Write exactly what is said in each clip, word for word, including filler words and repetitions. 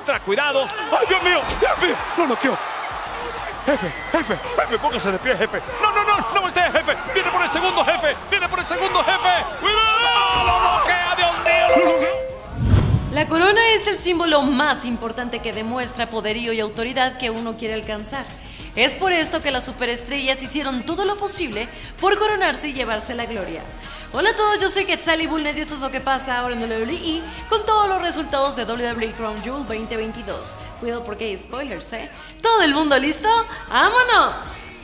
encuentra, cuidado. ¡Ay, Dios mío! ¡Dios mío! ¡Lo noqueó! Jefe, jefe, jefe, póngase de pie, jefe. No, no, no, no voltee, jefe. Viene por el segundo, jefe. Viene por el segundo, jefe. ¡Cuidado! ¡Lo noquea, Dios mío! ¡Lo noquea! La corona es el símbolo más importante que demuestra poderío y autoridad que uno quiere alcanzar. Es por esto que las superestrellas hicieron todo lo posible por coronarse y llevarse la gloria. Hola a todos, yo soy Quetzalli Bulnes y esto es lo que pasa ahora en W W E con todos los resultados de W W E Crown Jewel veinte veintidós. Cuidado porque hay spoilers, ¿eh? ¿Todo el mundo listo? ¡Vámonos!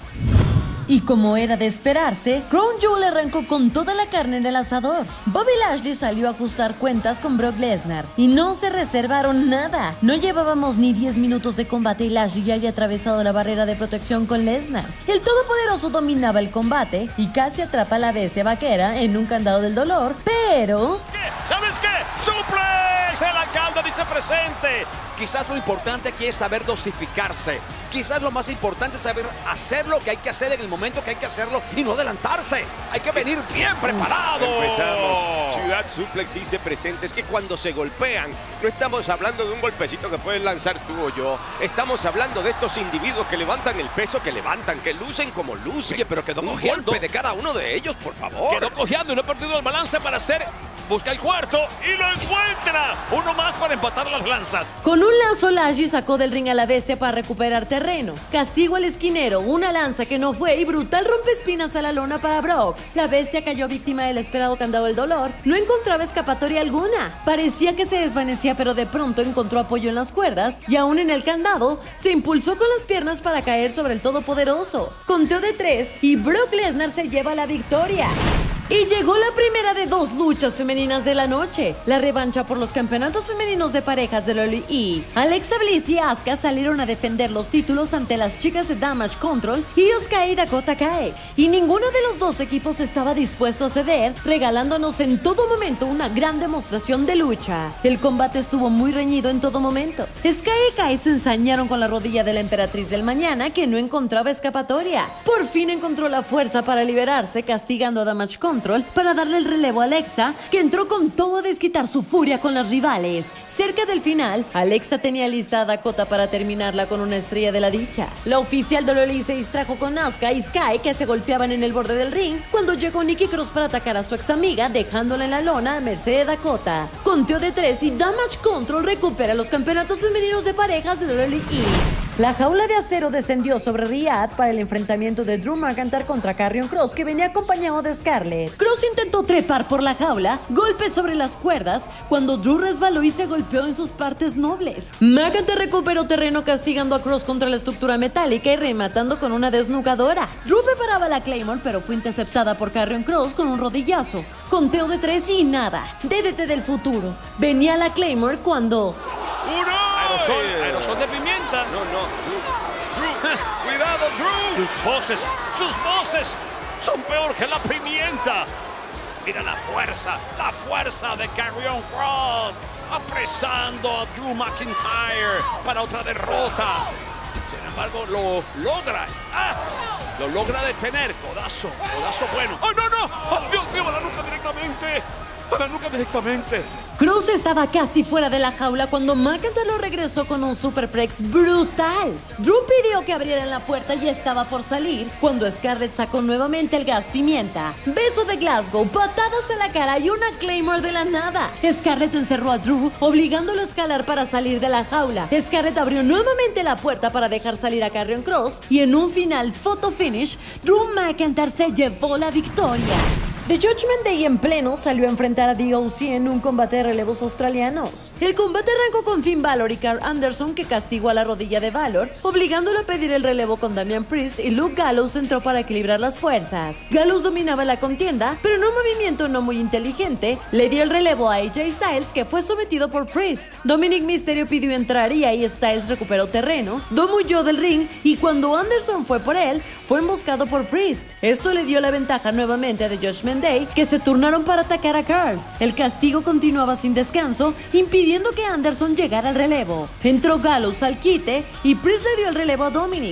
Y como era de esperarse, Crown Jewel arrancó con toda la carne en el asador. Bobby Lashley salió a ajustar cuentas con Brock Lesnar y no se reservaron nada. No llevábamos ni diez minutos de combate y Lashley ya había atravesado la barrera de protección con Lesnar. El todopoderoso dominaba el combate y casi atrapa a la bestia vaquera en un candado del dolor, pero... ¿Sabes qué? ¡Suplex! El alcalde dice presente. Quizás lo importante aquí es saber dosificarse. Quizás lo más importante es saber hacer lo que hay que hacer en el momento que hay que hacerlo y no adelantarse. Hay que venir bien preparado. Empezamos. Ciudad Suplex dice presente. Es que cuando se golpean, no estamos hablando de un golpecito que puedes lanzar tú o yo. Estamos hablando de estos individuos que levantan el peso que levantan, que lucen como lucen. Oye, pero quedó un cojeando. golpe de cada uno de ellos, por favor. Quedó cojeando y no ha perdido el balance para hacer... Busca el cuarto y lo encuentra. Uno más para empatar las lanzas. Con un lazo, Lashley sacó del ring a la bestia para recuperar terreno. Castigo al esquinero, una lanza que no fue y brutal rompespinas a la lona para Brock. La bestia cayó víctima del esperado candado del dolor. No encontraba escapatoria alguna. Parecía que se desvanecía, pero de pronto encontró apoyo en las cuerdas y aún en el candado se impulsó con las piernas para caer sobre el todopoderoso. Conteo de tres y Brock Lesnar se lleva la victoria. Y llegó la primera de dos luchas femeninas de la noche, la revancha por los campeonatos femeninos de parejas de W W E. Alexa Bliss y Asuka salieron a defender los títulos ante las chicas de Damage Control y Io Sky y Dakota Kai, y ninguno de los dos equipos estaba dispuesto a ceder, regalándonos en todo momento una gran demostración de lucha. El combate estuvo muy reñido en todo momento. Sky y Kai se ensañaron con la rodilla de la emperatriz del mañana, que no encontraba escapatoria. Por fin encontró la fuerza para liberarse, castigando a Damage Control para darle el relevo a Alexa, que entró con todo a desquitar su furia con las rivales. Cerca del final, Alexa tenía lista a Dakota para terminarla con una estrella de la dicha. La oficial de W W E se distrajo con Asuka y Sky, que se golpeaban en el borde del ring, cuando llegó Nikki Cross para atacar a su ex amiga, dejándola en la lona a merced de Dakota. Conteo de tres y Damage Control recupera los campeonatos femeninos de parejas de W W E. La jaula de acero descendió sobre Riyadh para el enfrentamiento de Drew McIntyre contra Karrion Kross, que venía acompañado de Scarlett. Kross intentó trepar por la jaula, golpes sobre las cuerdas, cuando Drew resbaló y se golpeó en sus partes nobles. McIntyre recuperó terreno castigando a Kross contra la estructura metálica y rematando con una desnucadora. Drew preparaba la Claymore, pero fue interceptada por Karrion Kross con un rodillazo. Conteo de tres y nada. D D T del futuro. Venía la Claymore cuando... ¡Uno! Aerosol, aerosol de pimienta. No, no, Drew. Drew. ¡Cuidado, Drew! Sus voces, sus voces son peor que la pimienta. Mira la fuerza, la fuerza de Karrion Kross, apresando a Drew McIntyre para otra derrota. Sin embargo, lo logra. ¡Ah! Lo logra detener. Codazo, codazo bueno. ¡Oh, no, no! ¡Oh, Dios mío, a la nuca directamente! ¡A la nuca directamente! Kross estaba casi fuera de la jaula cuando McIntyre lo regresó con un superplex brutal. Drew pidió que abrieran la puerta y estaba por salir cuando Scarlett sacó nuevamente el gas pimienta. Beso de Glasgow, patadas en la cara y una Claymore de la nada. Scarlett encerró a Drew, obligándolo a escalar para salir de la jaula. Scarlett abrió nuevamente la puerta para dejar salir a Karrion Kross y en un final photo finish, Drew McIntyre se llevó la victoria. The Judgment Day en pleno salió a enfrentar a D O C en un combate de relevos australianos. El combate arrancó con Finn Balor y Carl Anderson, que castigó a la rodilla de Balor, obligándolo a pedir el relevo con Damian Priest, y Luke Gallows entró para equilibrar las fuerzas. Gallows dominaba la contienda, pero en un movimiento no muy inteligente, le dio el relevo a A J Styles, que fue sometido por Priest. Dominic Mysterio pidió entrar y ahí Styles recuperó terreno. Dom huyó del ring y cuando Anderson fue por él, fue emboscado por Priest. Esto le dio la ventaja nuevamente a The Judgment Day, que se turnaron para atacar a Carl. El castigo continuaba sin descanso, impidiendo que Anderson llegara al relevo. Entró Gallows al quite y Priest le dio el relevo a Dominic.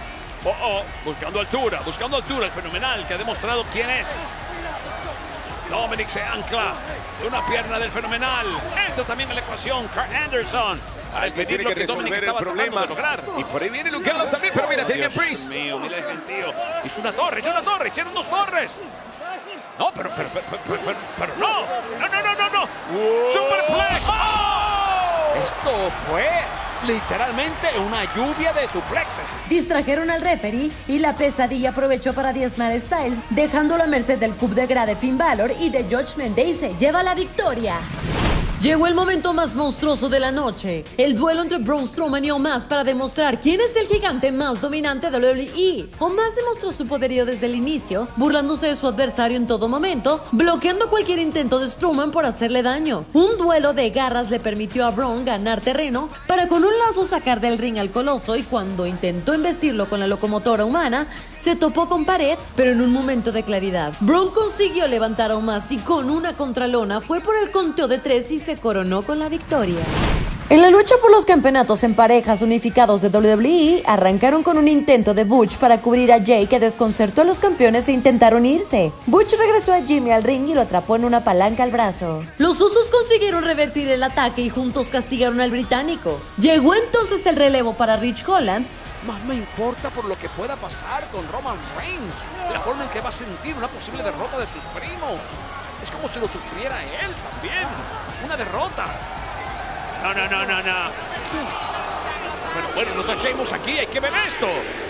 Oh, oh, buscando altura, buscando altura, el fenomenal que ha demostrado quién es. Dominic se ancla de una pierna del fenomenal. Entra también en la ecuación Carl Anderson. Al pedir Tiene lo que que Dominic resolver el estaba tratando problema. de lograr. Y por ahí viene Lucados también, pero mira, Damian Priest. Dios mío, mira el gentío. Hizo una torre, hizo una torre, hicieron dos torres. No, pero, pero, pero, pero, pero, pero no. No, no, no, no, no. Wow. Superplex. ¡Oh! Esto fue literalmente una lluvia de suplexes. Distrajeron al referee y la pesadilla aprovechó para diezmar a Styles, dejándolo a merced del coup de gras de Finn Balor y de Judgment Day se lleva la victoria. Llegó el momento más monstruoso de la noche, el duelo entre Braun Strowman y Omos para demostrar quién es el gigante más dominante de W W E. Omos demostró su poderío desde el inicio, burlándose de su adversario en todo momento, bloqueando cualquier intento de Strowman por hacerle daño. Un duelo de garras le permitió a Braun ganar terreno para con un lazo sacar del ring al coloso, y cuando intentó embestirlo con la locomotora humana, se topó con pared, pero en un momento de claridad, Braun consiguió levantar a Omos y con una contralona fue por el conteo de tres y se coronó con la victoria. En la lucha por los campeonatos en parejas unificados de W W E, arrancaron con un intento de Butch para cubrir a Jay, que desconcertó a los campeones e intentaron irse. Butch regresó a Jimmy al ring y lo atrapó en una palanca al brazo. Los Usos consiguieron revertir el ataque y juntos castigaron al británico. Llegó entonces el relevo para Rich Holland. Más me importa por lo que pueda pasar con Roman Reigns, la forma en que va a sentir una posible derrota de sus primos. Es como si lo sufriera él también. Una derrota. No, no, no, no, no. Bueno, bueno, nos echemos aquí, hay que ver esto.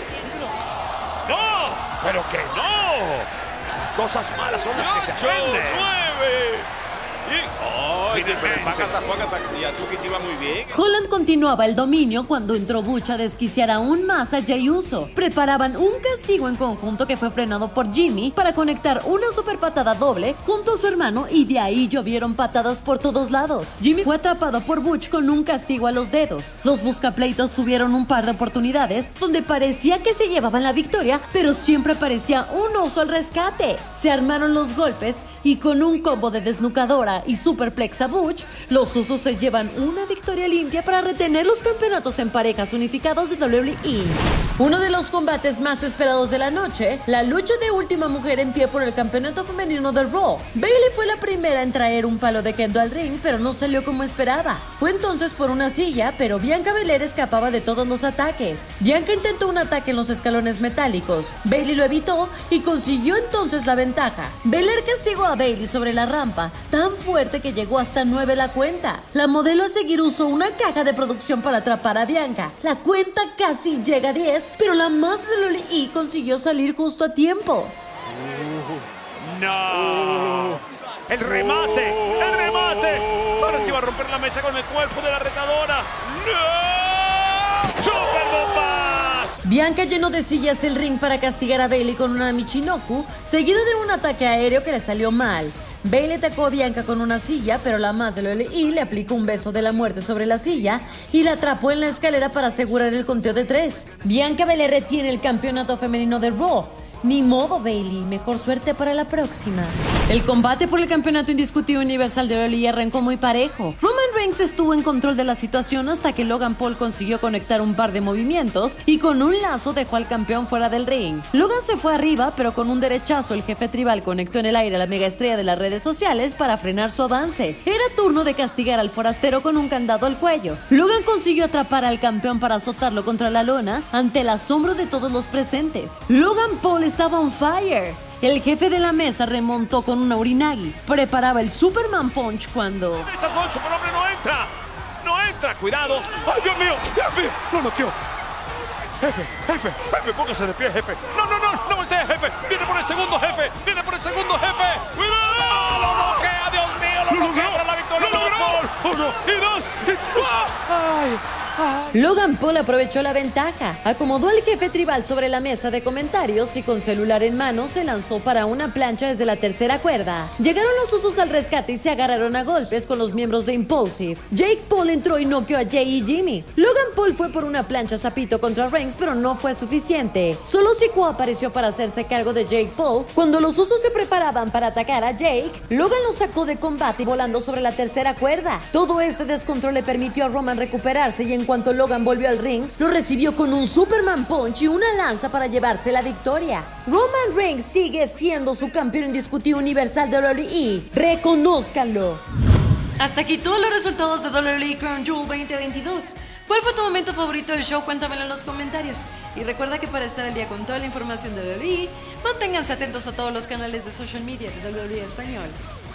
No, pero que no. Cosas malas son las que se aprenden. nueve. Ay, Finalmente. que iba muy bien. Holland continuaba el dominio cuando entró Butch a desquiciar aún más a Jey Uso. Preparaban un castigo en conjunto que fue frenado por Jimmy para conectar una super patada doble junto a su hermano, y de ahí llovieron patadas por todos lados. Jimmy fue atrapado por Butch con un castigo a los dedos. Los buscapleitos tuvieron un par de oportunidades donde parecía que se llevaban la victoria, pero siempre aparecía un oso al rescate. Se armaron los golpes y con un combo de desnucadora y superplex a Butch, los Usos se llevan una victoria limpia para retener los campeonatos en parejas unificados de W W E. Uno de los combates más esperados de la noche, la lucha de última mujer en pie por el Campeonato Femenino de Raw. Bayley fue la primera en traer un palo de kendo al ring, pero no salió como esperaba. Fue entonces por una silla, pero Bianca Belair escapaba de todos los ataques. Bianca intentó un ataque en los escalones metálicos. Bayley lo evitó y consiguió entonces la ventaja. Belair castigó a Bayley sobre la rampa, tan fuerte que llegó hasta nueve la cuenta. La modelo a seguir usó una caja de producción para atrapar a Bianca. La cuenta casi llega a diez, pero la más de W W E consiguió salir justo a tiempo. No. El remate, el remate. Ahora sí va a romper la mesa con el cuerpo de la retadora. ¡No! ¡Super bombas! Bianca llenó de sillas el ring para castigar a Bayley con una Michinoku, seguido de un ataque aéreo que le salió mal. Bayley atacó a Bianca con una silla, pero la más de W W E le aplicó un beso de la muerte sobre la silla y la atrapó en la escalera para asegurar el conteo de tres. Bianca Belair retiene el Campeonato Femenino de Raw. Ni modo, Bayley, mejor suerte para la próxima. El combate por el Campeonato Indiscutido Universal de W W E arrancó muy parejo. Roman Reigns estuvo en control de la situación hasta que Logan Paul consiguió conectar un par de movimientos y con un lazo dejó al campeón fuera del ring. Logan se fue arriba, pero con un derechazo el jefe tribal conectó en el aire a la mega estrella de las redes sociales para frenar su avance. Era turno de castigar al forastero con un candado al cuello. Logan consiguió atrapar al campeón para azotarlo contra la lona ante el asombro de todos los presentes. Logan Paul estaba on fire. El jefe de la mesa remontó con una urinagi. Preparaba el Superman Punch cuando... ¡Rechazó el superhombre! ¡No entra! ¡No entra! ¡Cuidado! ¡Ay, Dios mío! ¡Dios mío! ¡Lo noqueó! Jefe, jefe, jefe, póngase de pie, jefe. No, no, no, no voltee, jefe. Viene por el segundo, jefe. Viene por el segundo, jefe. ¡Cuidado! ¡Oh, lo noquea, Dios mío! ¡Lo noquea para la victoria! ¡Lo logró! ¡Uno y dos! Y... ¡Ay! Logan Paul aprovechó la ventaja, acomodó al jefe tribal sobre la mesa de comentarios y con celular en mano se lanzó para una plancha desde la tercera cuerda. Llegaron los Usos al rescate y se agarraron a golpes con los miembros de Impulsive. Jake Paul entró y noqueó a Jay y Jimmy. Logan Paul fue por una plancha zapito contra Reigns, pero no fue suficiente. Solo Sikoa apareció para hacerse cargo de Jake Paul. Cuando los Usos se preparaban para atacar a Jake, Logan lo sacó de combate volando sobre la tercera cuerda. Todo este descontrol le permitió permitió a Roman recuperarse y en cuanto Logan volvió al ring, lo recibió con un Superman Punch y una lanza para llevarse la victoria. Roman Reigns sigue siendo su campeón indiscutido universal de W W E. ¡Reconózcanlo! Hasta aquí todos los resultados de W W E Crown Jewel veinte veintidós. ¿Cuál fue tu momento favorito del show? Cuéntamelo en los comentarios. Y recuerda que para estar al día con toda la información de W W E, manténganse atentos a todos los canales de social media de W W E Español.